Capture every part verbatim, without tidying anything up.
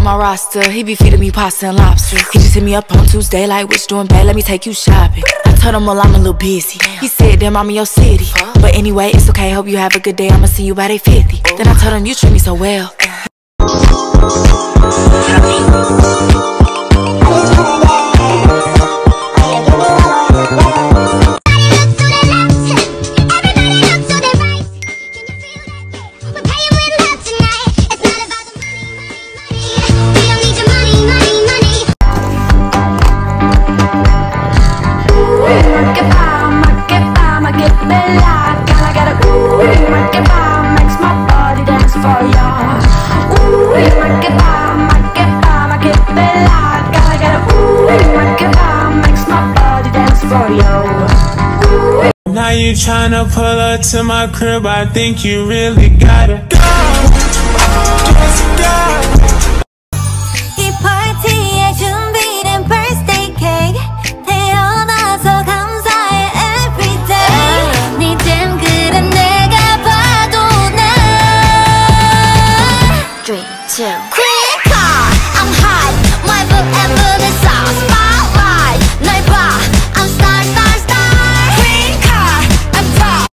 on my roster. He be feeding me pasta and lobster. He just hit me up on Tuesday like, what's doing bad? Let me take you shopping. I told him, well, I'm a little busy. He said, damn, I'm in your city. But anyway, it's okay, hope you have a good day. I'ma see you by day fifty. Then I told him, you treat me so well. Now you tryna pull up to my crib, I think you really gotta go. Just go. 이 파티에 준비된 birthday cake 태어나서 감사해 everyday 네 땐 그래 내가 봐도 나 three, two Queen card, I'm hot My book and put the sauce Spotlight 날 봐 I'm star, star, star Queen card, I'm top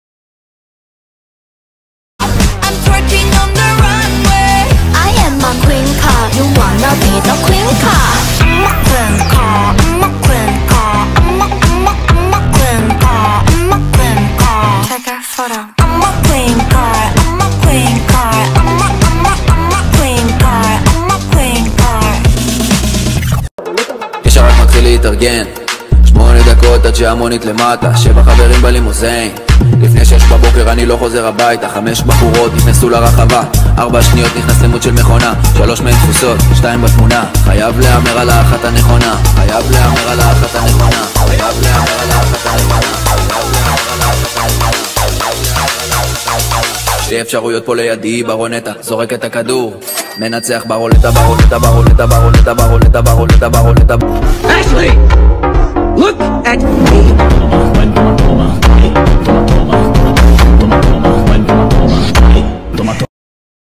I'm twerking on the runway I am a queen card You wanna be the queen card I'm a queen card I'm a queen card I'm a, I'm a, I'm a queen card I'm a queen card Take a photo I'm a queen card I'm a queen card I'm a, I'm a, I'm a queen card I'm a queen card ישר רק מתחיל להתארגן שמונה דקות עד שהמונית למטה שבע חברים בלימוזיין לפני שש בבוקר אני לא חוזר הביתה חמש בחורות נכנסו לרחבה ארבע שניות נכנס למות של מכונה שלוש מהן תפוסות, שתיים בתמונה חייב להאמר על האחת הנכונה חייב להאמר על האחת הנכונה חייב להאמר על האחת הנכונה שתי אפשרויות פה לידי ברונטה זורק את הכדור מנצח ברולטה ברולטה ברולטה ברולטה ברולטה ברולטה ברולטה Ashley! Look at